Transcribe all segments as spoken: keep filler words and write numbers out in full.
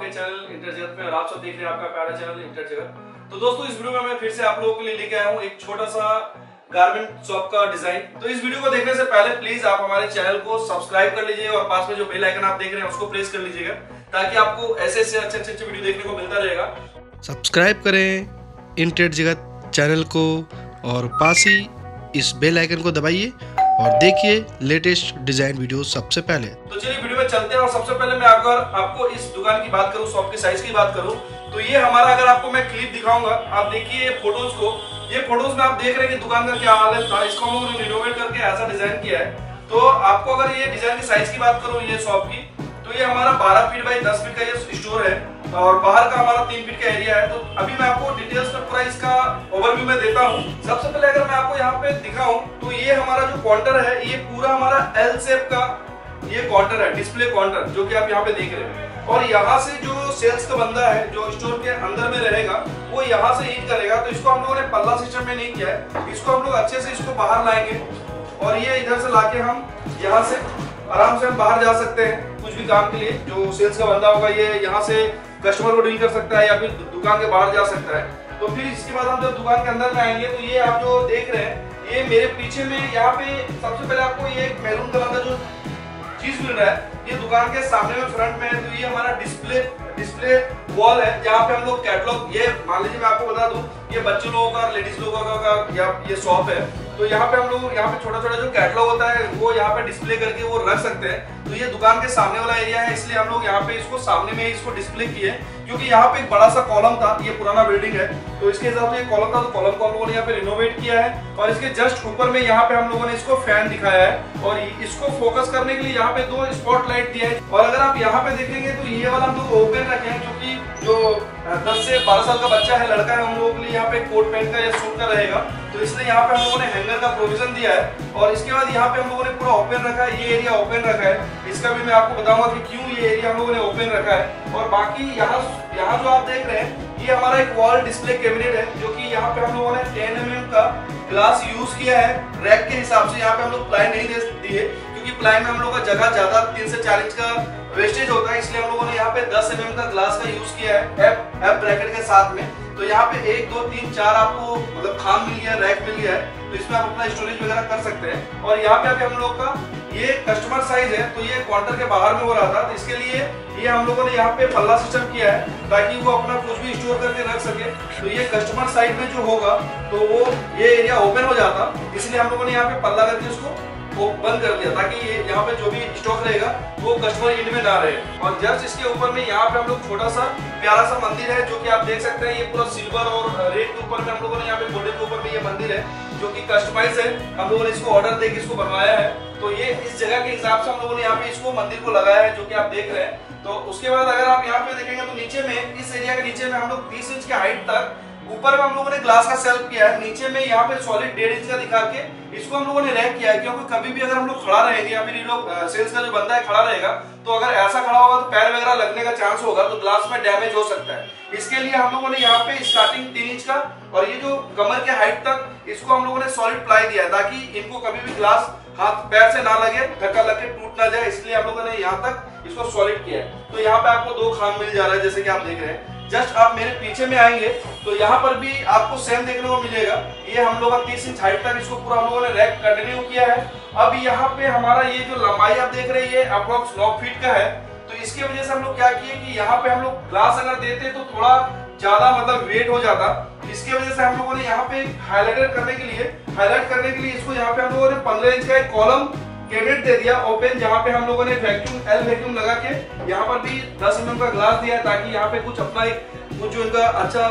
आपके channel inter जगत में और आप सब देख रहे हैं आपका प्यारा चैनल इंटर जगत। तो दोस्तों इस वीडियो में मैं फिर से आप लोगों के लिए लेके आया हूँ एक छोटा सा गारमेंट शॉप का डिजाइन। तो इस वीडियो को देखने से पहले प्लीज आप हमारे चैनल को सब्सक्राइब कर लीजिए और पास में जो बेल आइकन आप देख रहे हैं उसको प्रेस कर लीजिएगा ताकि आपको ऐसे ऐसे अच्छे अच्छे वीडियो देखने को मिलता रहेगा। सब्सक्राइब करें इंटर जगत चैनल को और पास ही इस बेल आइकन को दबाइए और देखिए लेटेस्ट डिजाइन वीडियो सबसे पहले। तो चलिए वीडियो में चलते हैं और सबसे पहले मैं अगर आपको इस दुकान की बात करूं, शॉप के साइज की बात करूं, तो ये हमारा अगर आपको मैं क्लिप दिखाऊंगा, आप देखिए फोटोज को। ये फोटोज में आप देख रहे हैं कि दुकान का क्या हालत था। इसको हम लोगों ने रिनोवेट करके ऐसा डिजाइन किया है। तो आपको अगर ये डिजाइन की साइज की बात करूं ये शॉप की, तो ये हमारा बारह फीट बाई दस फीट का ये स्टोर है और बाहर का हमारा तीन फीट का एरिया है। तो अभी मैं आपको डिटेल्स में पूरा इसका ओवरव्यू में देता हूँ। सबसे पहले अगर मैं आपको यहाँ पे दिखाऊं तो ये हमारा जो काउंटर है ये पूरा हमारा एल शेप का ये काउंटर है, डिस्प्ले काउंटर जो कि आप यहाँ पे देख रहे हैं। और यहाँ से जो सेल्स का बंदा है जो स्टोर के अंदर में रहेगा वो यहाँ से ईट करेगा। तो इसको हम लोगों ने पल्ला सिस्टम में नहीं किया है, इसको हम लोग अच्छे से इसको बाहर लाएंगे और ये इधर से लाके हम यहाँ से आराम से हम बाहर जा सकते हैं कुछ भी काम के लिए। जो सेल्स का बंदा होगा ये यहाँ से कस्टमर को डील कर सकता है या फिर दुकान के बाहर जा सकता है। तो फिर इसके बाद हम जब दुकान के अंदर में आएंगे तो ये आप जो देख रहे हैं ये मेरे पीछे में यहाँ पे सबसे पहले आपको ये एक मैरून कलर का जो चीज मिल रहा है ये दुकान के सामने में फ्रंट में है। तो ये हमारा डिस्प्ले डिस्प्ले वॉल है जहाँ पे हम लोग कैटलॉग, ये मान लीजिए मैं आपको बता दूं ये बच्चों लोगों का, लेडीज लोगों का, का या ये शॉप है। तो यहाँ पे हम लोग यहाँ पे छोटा छोटा जो कैटलॉग होता है वो यहाँ पे डिस्प्ले करके वो रख सकते हैं। तो ये दुकान के सामने वाला एरिया है इसलिए हम लोग यहाँ पे इसको सामने में इसको डिस्प्ले किए क्योंकि यहाँ पे एक बड़ा सा कॉलम था, ये पुराना बिल्डिंग है तो इसके हिसाब से ये कॉलम था। तो कॉलम को हम लोगों ने यहाँ पे रिनोवेट किया है और इसके जस्ट ऊपर में यहाँ पे हम लोगों ने इसको फैन दिखाया है और इसको फोकस करने के लिए यहाँ पे दो स्पॉट लाइट दिया है। और अगर आप यहाँ पे देखेंगे तो ये वाला हम लोग ओपन रखे हैं क्योंकि जो दस से बारह साल का बच्चा है, लड़का है, हम लोगों के लिए यहाँ पे कोट पैंट का या सूट का रहेगा। तो इसलिए यहाँ पे हम लोगों ने हैंगर का प्रोविजन दिया है और इसके बाद यहाँ पे हम लोगों ने पूरा ओपन रखा है, ये एरिया ओपन रखा है। इसका भी मैं आपको बताऊंगा कि क्यों ये एरिया हम लोगों ने ओपन रखा है। और बाकी यहाँ यहाँ जो आप देख रहे हैं ये हमारा एक वॉल डिस्प्ले कैबिनेट है जो कि यहाँ पे हम लोगों ने टेन एम एम का ग्लास यूज किया है रैक के हिसाब से। यहाँ पे हम लोग प्लाई नहीं दे दिए क्योंकि प्लाई में हम लोग का जगह ज्यादा तीन से चार इंच का वेस्टेज होता है, इसलिए हम लोगों ने यहाँ पे दस एम एम का ग्लास का यूज किया है एफ एफ ब्रैकेट के साथ में। तो यहाँ पे एक दो तीन चार आपको मतलब खाम मिल गया, रैक मिल गया है, तो इसमें आप अपना स्टोरेज वगैरह कर सकते हैं। और यहाँ पे अभी हम लोग का ये कस्टमर साइज है तो ये काउंटर के बाहर में हो रहा था, तो इसके लिए ये हम लोगों ने यहाँ पे पल्ला सिस्टम किया है ताकि वो अपना कुछ भी स्टोर करके रख सके। तो ये कस्टमर साइड में जो होगा तो वो ये एरिया ओपन हो जाता, इसलिए हम लोगों ने यहाँ पे पल्ला करके उसको वो बंद कर दिया ताकि ये यहाँ पे जो भी स्टॉक रहेगा वो कस्टमर इंड में ना रहे। और जस्ट इसके ऊपर में यहाँ पे हम लोग छोटा सा प्यारा सा मंदिर है जो कि आप देख सकते हैं। ये पूरा सिल्वर और रेड के ऊपर में हम लोगों ने यहाँ पे गोल्डन के ऊपर में ये मंदिर है जो कि कस्टमाइज है, हम लोगों ने इसको ऑर्डर देके इसको बनवाया है। तो ये इस जगह के हिसाब से हम लोगों ने यहाँ पे इसको मंदिर को लगाया है जो कि आप देख रहे हैं। तो उसके बाद अगर आप यहाँ पे देखेंगे तो नीचे में इस एरिया के नीचे में हम लोग तीस इंच के हाइट तक ऊपर में हम लोगों ने ग्लास का सेल्फ किया है, नीचे में यहाँ पे सॉलिड डेढ़ इंच का दिखा के इसको हम लोगों ने रैक किया है क्योंकि कभी भी अगर हम लोग खड़ा रहेंगे या फिर ये लोग सेल्स का जो बंदा है खड़ा रहेगा तो अगर ऐसा खड़ा होगा तो पैर वगैरह लगने का चांस होगा, तो ग्लास में डैमेज हो सकता है। इसके लिए हम लोगों ने यहाँ पे स्टार्टिंग तीन इंच का और ये जो कमर के हाइट तक इसको हम लोगों ने सॉलिड प्लाई दिया है ताकि इनको कभी भी ग्लास हाथ पैर से ना लगे, धक्का लग के टूट ना जाए, इसलिए हम लोगों ने यहाँ तक इसको सॉलिड किया है। तो यहाँ पे आपको दो खाम मिल जा रहा है जैसे कि आप देख रहे हैं। जस्ट आप मेरे पीछे में आएंगे तो यहाँ पर भी आपको सेम देखने को मिलेगा। ये हम लोग तीस इंच हाइट तक इसको पूरा हम लोगों ने रैक कंटिन्यू किया है। अब यहाँ पे हमारा ये जो लंबाई आप देख रहे हैं ये अप्रोक्स नौ फीट का है। तो इसकी वजह से हम लोग क्या किए कि यहाँ पे हम लोग ग्लास अगर देते तो थोड़ा ज्यादा मतलब वेट हो जाता। इसकी वजह से हम लोगों ने यहाँ पे हाईलाइटर करने के लिए हाईलाइट करने के लिए इसको यहाँ पे हम लोगों ने पंद्रह इंच का एक कॉलम कैबिनेट दे दिया ओपन, जहाँ पे हम लोगों ने वैक्यूम एल वैक्यूम लगा के यहाँ पर भी दस एम एम का ग्लास दिया है ताकि यहाँ पे कुछ अपना एक कुछ जो इनका अच्छा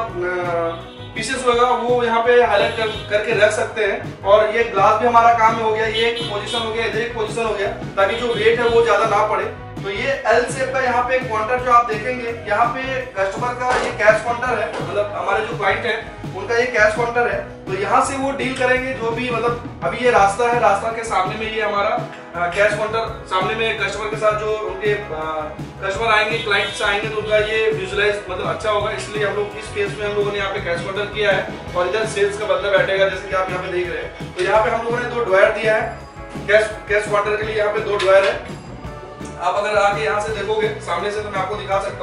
पीसेस होगा वो यहाँ पे हाईलाइट कर, करके रख सकते हैं। और ये ग्लास भी हमारा काम में हो गया, ये एक पोजीशन हो गया, इधर एक पोजीशन हो गया ताकि जो वेट है वो ज्यादा ना पड़े। तो ये एल शेप का यहाँ पे काउंटर जो आप देखेंगे यहाँ पे कस्टमर का ये कैश काउंटर है, मतलब हमारे जो क्लाइंट है उनका ये कैश काउंटर है। तो यहाँ से वो डील करेंगे जो भी, मतलब अभी ये रास्ता है, रास्ता के सामने में ये हमारा कैश काउंटर, सामने में कस्टमर के साथ जो उनके कस्टमर आएंगे, क्लाइंट्स आएंगे तो उनका ये विजुअलाइज मतलब अच्छा होगा, इसलिए हम लोग इस फेस में हम लोगों ने यहाँ पे कैश काउंटर किया है। और इधर सेल्स का बंदा बैठेगा जैसे कि आप यहाँ पे देख रहे हैं। तो यहाँ पे हम लोगों ने दो ड्रायर दिया है कैश कैश काउंटर के लिए, यहाँ पे दो ड्रायर है। आप अगर आके यहाँ से देखोगे सामने से तो मैं आपको दिखा सकता हूँ,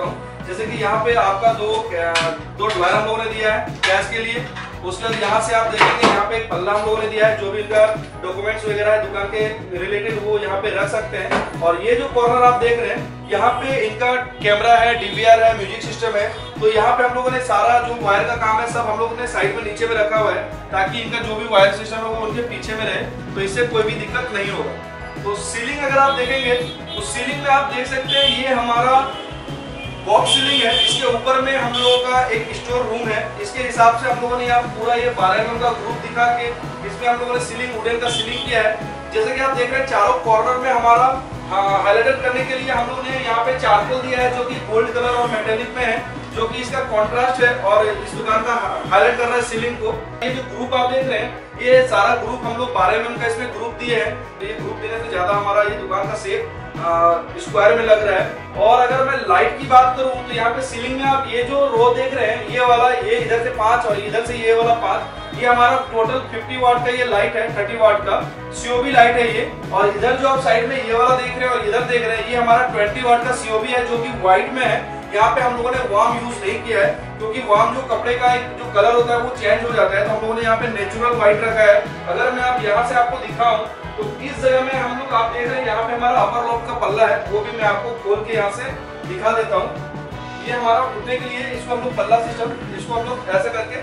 जैसे कि यहाँ पे आपका दो दो ड्रायर हम लोगों ने दिया है गैस के लिए। उसके बाद यहाँ से आप देखेंगे यहाँ पे एक पल्ला हम लोगों ने दिया है, जो भी इनका डॉक्यूमेंट्स वगैरह है दुकान के रिलेटेड वो यहाँ पे रख सकते हैं। और ये जो कॉर्नर आप देख रहे हैं यहाँ पे इनका कैमरा है, डीवीआर है, म्यूजिक सिस्टम है। तो यहाँ पे हम लोगों ने सारा जो वायर का काम है सब हम लोगों ने साइड में नीचे में रखा हुआ है, ताकि इनका जो भी वायर सिस्टम है वो उनके पीछे में रहे, तो इससे कोई भी दिक्कत नहीं होगा। तो सीलिंग अगर आप देखेंगे तो सीलिंग में आप देख सकते हैं ये हमारा बॉक्स सीलिंग है। इसके ऊपर में हम लोगों का एक स्टोर रूम है। इसके हिसाब से हम लोगों ने यहाँ पूरा ये बारह एम एम का ग्रुप दिखा के इसमें हम लोगों ने सीलिंग वुडन का सीलिंग किया है। जैसे कि आप देख रहे हैं चारों कॉर्नर में हमारा हाईलाइटेड करने के लिए हम लोगों ने यहाँ पे चारकोल दिया है, जो कि गोल्ड कलर और मेटेलिक में है, जो कि इसका कॉन्ट्रास्ट है और इस दुकान का हाईलाइट कर रहा है सीलिंग को। ये जो ग्रुप आप देख रहे हैं ये सारा ग्रुप हम लोग बारह एम एम का इसमें ग्रुप दिए हैं। तो ये ग्रुप देने से ज्यादा हमारा ये दुकान का शेप स्क्वायर में लग रहा है। और अगर मैं लाइट की बात करूं तो यहाँ पे सीलिंग में आप ये जो रो देख रहे हैं ये वाला, ये इधर से पांच और इधर से ये वाला पांच, ये हमारा टोटल पचास वाट का ये लाइट है, तीस वाट का सीओबी लाइट है ये। और इधर जो आप साइड में ये वाला देख रहे हैं और इधर देख रहे हैं ये हमारा बीस वाट का सीओबी है, जो कि व्हाइट में है। यहाँ पे हम लोगों ने वार्म यूज नहीं किया है, क्योंकि वार्म जो कपड़े का एक जो कलर होता है वो चेंज हो जाता है, तो हम लोगों ने यहाँ पे नेचुरल व्हाइट रखा है। अगर मैं आप यहाँ से आपको दिखाऊं तो इस जगह में हम लोग आप देख रहे हैं यहाँ पे हमारा अपर लॉक का पल्ला है, वो भी मैं आपको खोल के यहाँ से दिखा देता हूँ। ये हमारा उठने के लिए इसको हम लोग पल्ला सिस्टम, इसको हम लोग ऐसे करके,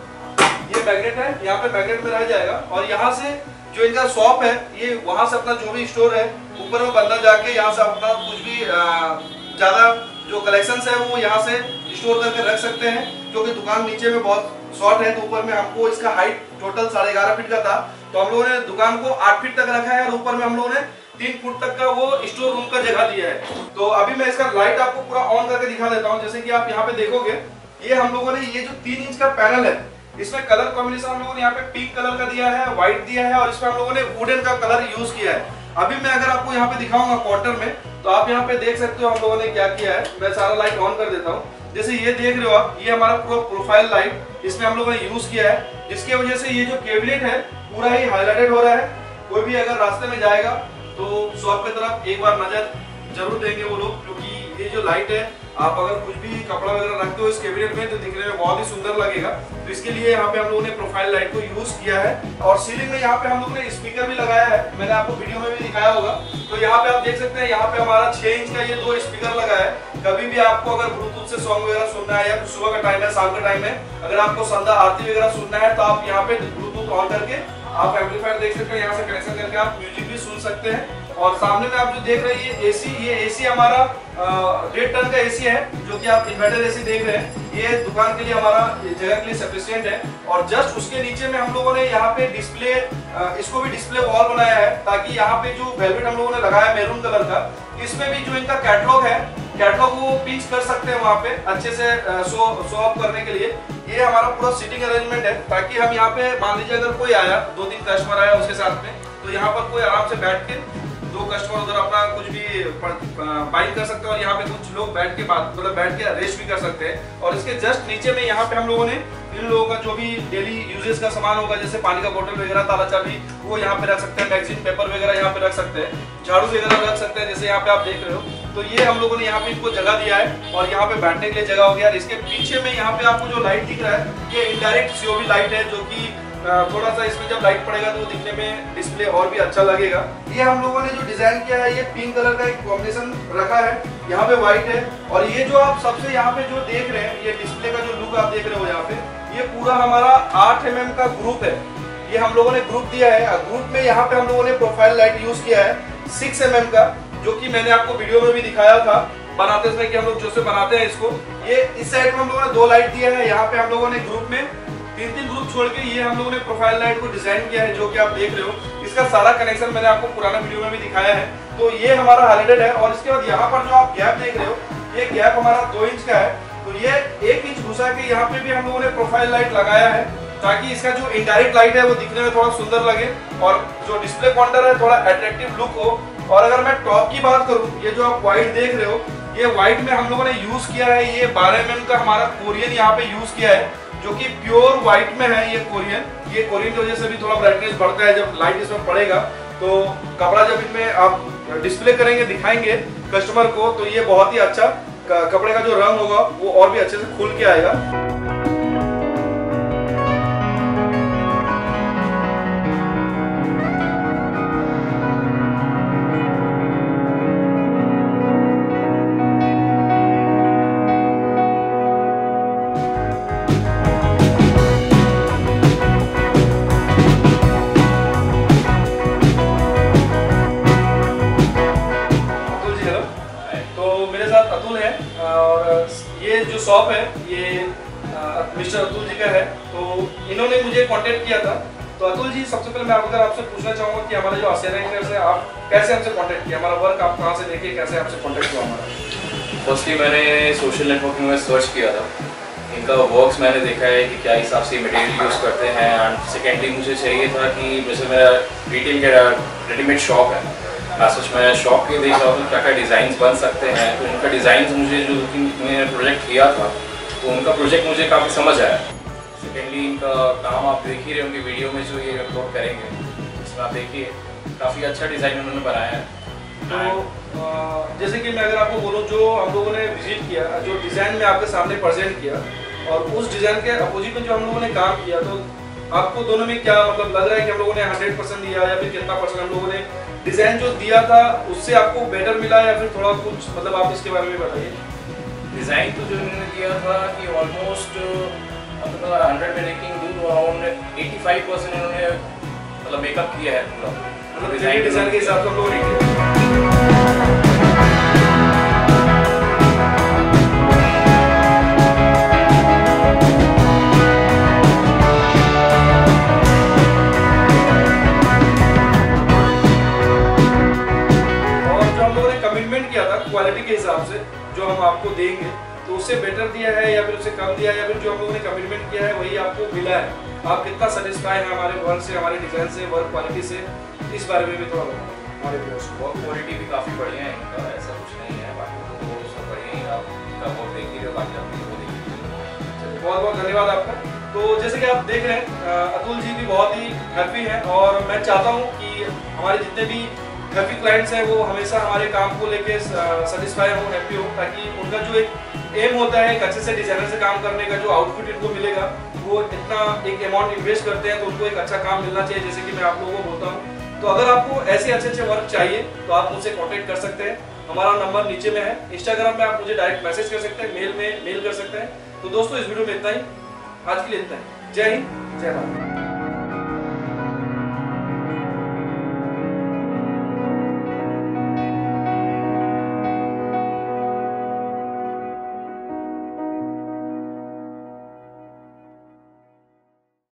ये मैग्नेट है, यहाँ पे मैग्नेट में रह जाएगा। और यहाँ से जो इनका शॉप है ये वहां से अपना जो भी स्टोर है ऊपर में बंदा जाके यहाँ से अपना कुछ भी ज्यादा जो कलेक्शन है वो यहाँ से स्टोर करके रख सकते हैं, क्योंकि दुकान नीचे में बहुत शॉर्ट है। तो ऊपर में हमको इसका हाइट टोटल साढ़े ग्यारह फीट का था, तो हम लोगों ने दुकान को आठ फीट तक रखा है और ऊपर में हम लोगों ने तीन फुट तक का वो स्टोर रूम का जगह दिया है। तो अभी मैं इसका लाइट आपको पूरा ऑन करके दिखा देता हूँ। जैसे कि आप यहाँ पे देखोगे ये हम लोगों ने ये जो तीन इंच का पैनल है इसमें कलर कॉम्बिनेशन हम लोगों ने यहाँ पे पिंक कलर का दिया है, व्हाइट दिया है और इसमें हम लोगों ने वुडन का कलर यूज किया है। अभी मैं अगर आपको यहाँ पे दिखाऊंगा क्वार्टर में, तो आप यहाँ पे देख सकते हो हम लोगों ने क्या किया है। मैं सारा लाइट ऑन कर देता हूँ। जैसे ये देख रहे हो आप, ये हमारा पूरा प्रोफाइल लाइट इसमें हम लोगों ने यूज किया है, जिसकी वजह से ये जो केबलेट है पूरा ही हाईलाइटेड हो रहा है। कोई भी अगर रास्ते में जाएगा तो शॉप की तरफ एक बार नजर जरूर देंगे वो लोग, क्योंकि ये जो लाइट है आप अगर कुछ भी कपड़ा वगैरह रखते हो इस कैबिनेट में तो दिखने में बहुत ही सुंदर लगेगा। तो इसके लिए यहाँ पे हम लोगों ने प्रोफाइल लाइट को यूज किया है। और सीलिंग में यहाँ पे हम लोगों ने स्पीकर भी लगाया है, मैंने आपको वीडियो में भी दिखाया होगा। तो यहाँ पे आप देख सकते हैं यहाँ पे हमारा छह इंच का ये दो स्पीकर लगा है। कभी भी आपको अगर ब्लूटूथ से सॉन्ग वगैरह सुनना है या फिर सुबह का टाइम है, शाम का टाइम है, अगर आपको संध्या आरती वगैरह सुनना है तो आप यहाँ पे ब्लूटूथ ऑन करके आप एम्पलीफायर देख सकते हैं, यहाँ से कनेक्शन करके आप म्यूजिक भी सुन सकते हैं। और सामने में आप जो देख रहे हैं ये एसी, ये एसी हमारा डेढ़ टन का एसी है, जो कि आप इन्वर्टर एसी देख रहे हैं। ये दुकान के लिए हमारा जगह के लिए सफिशिएंट है। और जस्ट उसके नीचे में हम लोगों ने यहाँ पे डिस्प्ले, इसको भी डिस्प्ले वॉल बनाया है, ताकि यहाँ पे जो वेलवेट हम लोगों ने लगाया मैरून कलर का, इसमें भी जो इनका कैटलॉग है, कैटलॉग वो पिंच कर सकते हैं वहाँ पे अच्छे से शो शो ऑफ करने के लिए। ये हमारा पूरा सीटिंग अरेंजमेंट है, ताकि हम यहाँ पे मान लीजिए अगर कोई आया, दो तीन कस्टमर आया उसके साथ में, तो यहाँ पर कोई आराम से बैठ के दो कस्टमर उधर अपना कुछ भी बाइंग कर सकते हैं और यहाँ पे कुछ लोग बैठ के बात मतलब बैठ के रेस्ट भी कर सकते हैं। और इसके जस्ट नीचे में यहाँ पे हम लोगों ने इन लोगों का जो भी डेली यूजेस का सामान होगा, जैसे पानी का बोतल वगैरह, ताला चाबी, वो यहाँ पे रख सकते हैं, मैगजीन पेपर वगैरह यहाँ पे रख सकते हैं, झाड़ू वगैरह रख सकते हैं, जैसे यहाँ पे आप देख रहे हो। तो ये हम लोगों ने यहाँ पे इनको जगह दिया है और यहाँ पे बैठने के लिए जगह हो गया। इसके पीछे में यहाँ पे आपको जो लाइट दिख रहा है ये इनडायरेक्ट सीओबी लाइट है, जो की थोड़ा सा इसमें जब लाइट पड़ेगा तो दिखने में डिस्प्ले और भी अच्छा लगेगा। ये हम लोगों ने जो डिजाइन किया है ये पिंक कलर का एक कॉम्बिनेशन रखा है, यहाँ पे व्हाइट है। और ये जो आप सबसे यहाँ पे जो देख रहे हैं ये डिस्प्ले का जो लुक आप देख रहे हो यहाँ पे, ये पूरा हमारा आठ एम एम का ग्रुप है। ये हम लोगों ने ग्रुप दिया है। ग्रुप में यहाँ पे हम लोगों ने प्रोफाइल लाइट यूज किया है सिक्स एम एम का, जो कि मैंने आपको वीडियो में भी दिखाया था बनाते समय कि हम लोग जो से बनाते हैं इसको। ये इस साइड में हम लोगों ने दो लाइट दिया है, यहाँ पे हम लोगों ने ग्रुप में तीन तीन ग्रुप छोड़ के ये हम लोगों ने प्रोफाइल लाइट को डिजाइन किया है, जो कि आप देख रहे हो। इसका सारा कनेक्शन मैंने आपको पुराना वीडियो में भी दिखाया है। तो ये हमारा हाईलाइटेड है। और इसके बाद यहाँ पर जो आप गैप देख रहे हो, ये गैप हमारा दो इंच का है। तो ये एक इंच घुसा के यहाँ पे भी हम लोगों ने प्रोफाइल लाइट लगाया है, ताकि इसका जो इनडायरेक्ट लाइट है वो दिखने में थोड़ा सुंदर लगे और जो डिस्प्ले काउंटर है थोड़ा अट्रैक्टिव लुक हो। और अगर मैं टॉप की बात करूँ, ये जो आप व्हाइट देख रहे हो, ये व्हाइट में हम लोगों ने यूज किया है, ये बारह एम एम का हमारा कोरियन यहाँ पे यूज किया है, जो कि प्योर व्हाइट में है। ये कोरियन ये कोरियन की वजह से भी थोड़ा ब्राइटनेस बढ़ता है जब लाइट इसमें पड़ेगा। तो कपड़ा जब इनमें आप डिस्प्ले करेंगे, दिखाएंगे कस्टमर को, तो ये बहुत ही अच्छा कपड़े का जो रंग होगा वो और भी अच्छे से खुल के आएगा। अतुल है और ये जो शॉप है ये मिस्टर अतुल जी का है। तो इन्होंने मुझे कांटेक्ट किया था। तो अतुल जी, सबसे पहले मैं अगर आपसे पूछना चाहूँगा कि हमारा जो आसियाना एंकर्स है, आप कैसे हमसे कांटेक्ट किया, हमारा वर्क आप कहाँ से देखे, कैसे आपसे कांटेक्ट हुआ हमारा? फर्स्टली मैंने सोशल नेटवर्किंग में सर्च किया था, इनका वर्क्स मैंने देखा है कि क्या हिसाब से मटेरियल यूज़ करते हैं। एंड सेकेंडली मुझे चाहिए था कि जैसे मेरा रिटेल का रेडीमेड शॉप है, सच मैं शॉप के देख रहा हूँ क्या क्या डिज़ाइन बन सकते हैं। तो उनका डिज़ाइन मुझे जो मैंने प्रोजेक्ट किया था तो उनका प्रोजेक्ट मुझे काफ़ी समझ आया। सेकेंडली इनका काम आप देख ही रहे होंगे वीडियो में जो ये अपलोड करेंगे, इसमें आप देखिए काफ़ी अच्छा डिज़ाइन उन्होंने बनाया है। तो जैसे कि मैं अगर आपको बोलूँ, जो हम लोगों ने विजिट किया, जो डिज़ाइन में आपके सामने प्रेजेंट किया और उस डिज़ाइन के अपोजिट में जो हम लोगों ने काम किया, तो आपको दोनों में क्या मतलब लग रहा है कि हम लोगों ने हंड्रेड परसेंट दिया या फिर कितना परसेंट हम लोगों ने डिज़ाइन जो दिया था उससे आपको बेटर मिला या फिर थोड़ा कुछ मतलब आप इसके बारे में बताइए। डिज़ाइन तो जो इन्होंने दिया था कि ऑलमोस्ट मतलब हंड्रेड में रेटिंग दूँ तो अराउंड एटी फाइव परसेंट इन्होंने मतलब मेकअप किया है पूरा, मतलब डिज़ाइन डिज़ाइन के हिसाब से हम लोग रेटिंग। क्वालिटी के हिसाब से जो हम आपको देंगे तो उससे बेटर दिया है या फिर उससे कम दिया है या फिर जो हम लोगों ने कमिटमेंट किया है वही आपको मिला है, आप कितना सेटिस्फाई हैं हमारे वर्क से, हमारे डिज़ाइन से, वर्क क्वालिटी से, इस बारे में भी थोड़ा बताओ। हमारे व्यूअर्स को वर्क क्वालिटी भी काफ़ी बढ़िया है इनका, ऐसा कुछ नहीं है, बाकी तो सब बढ़िया ही आपका वर्क देख ही रहे हो, बाकी आप वीडियो देख लीजिए। बहुत बहुत धन्यवाद आपका। तो जैसे कि आप देख रहे हैं अतुल जी भी बहुत ही हैप्पी हैं और मैं चाहता हूँ कि हमारे जितने भी हैप्पी क्लाइंट्स हैं वो हमेशा हमारे काम को लेके सेटिस्फाई हो, हैप्पी हो, ताकि उनका जो एक एम होता है एक अच्छे से डिज़ाइनर से काम करने का, जो आउटपुट इनको मिलेगा वो इतना एक अमाउंट इन्वेस्ट करते हैं तो उनको एक अच्छा काम मिलना चाहिए, जैसे कि मैं आप लोगों को बोलता हूँ। तो अगर आपको ऐसे अच्छे अच्छे वर्क चाहिए तो आप मुझसे कॉन्टेक्ट कर सकते हैं, हमारा नंबर नीचे में है। इंस्टाग्राम में आप मुझे डायरेक्ट मैसेज कर सकते हैं, मेल में मेल कर सकते हैं। तो दोस्तों इस वीडियो में इतना ही, आज के लिए इतना ही। जय हिंद, जय भारत।